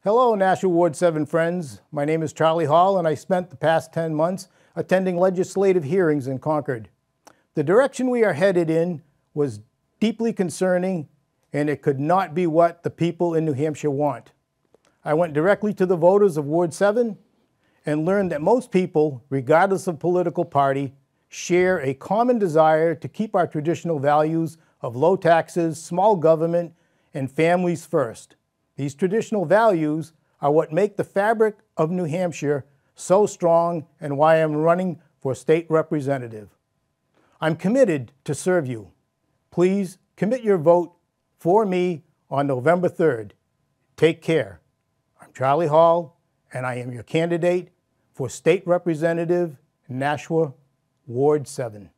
Hello, Nashua Ward 7 friends. My name is Charlie Hall, and I spent the past 10 months attending legislative hearings in Concord. The direction we are headed in was deeply concerning, and it could not be what the people in New Hampshire want. I went directly to the voters of Ward 7 and learned that most people, regardless of political party, share a common desire to keep our traditional values of low taxes, small government, and families first. These traditional values are what make the fabric of New Hampshire so strong and why I'm running for state representative. I'm committed to serve you. Please commit your vote for me on November 3rd. Take care. I'm Charlie Hall, and I am your candidate for state representative, Nashua Ward 7.